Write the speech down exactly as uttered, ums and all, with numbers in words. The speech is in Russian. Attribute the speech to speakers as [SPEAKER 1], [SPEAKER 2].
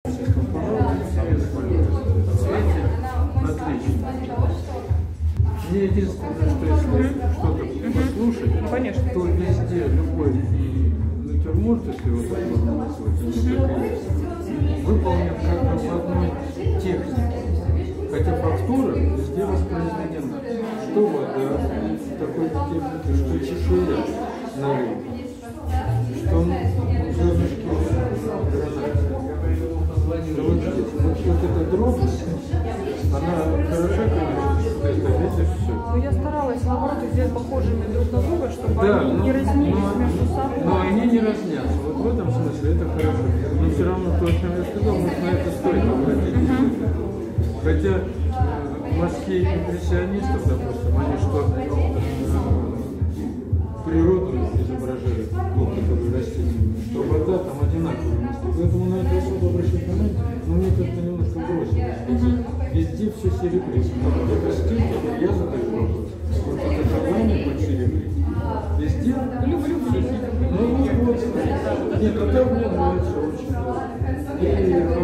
[SPEAKER 1] Отлично. Мне единственное, что если что-то послушать,
[SPEAKER 2] ну, конечно,
[SPEAKER 1] то везде любой натюрморт, если вот так можно назвать, выполнен как бы в одной технике. Хотя фактура везде воспроизведена. Что вода такой техники, что чешуя налита, что зернышки гранаты. Да вот здесь. Вот, вот эта дробь, она хороша, конечно, что это видишь все.
[SPEAKER 2] Но я старалась, наоборот, сделать похожими друг на друга, чтобы
[SPEAKER 1] да,
[SPEAKER 2] они
[SPEAKER 1] но,
[SPEAKER 2] не разнились
[SPEAKER 1] но,
[SPEAKER 2] между собой.
[SPEAKER 1] Но они не разнятся. Вот в этом смысле это хорошо. Но все равно то, о чем я сказал, может, на это стоит обратить внимание. Хотя э, мазки импрессионистов, допустим, они что э, природу изображают, ну, которую растительную, что вода там одинаковая. Поэтому на это особо обращать внимание, но мне как-то немножко бросилось. Везде все серебристо. Вот это стиль, который я задаю вопрос. Вот это желание под серебристо. Везде
[SPEAKER 2] Люблю
[SPEAKER 1] все серебристо. Ну вот, нет, это мне нравится очень. И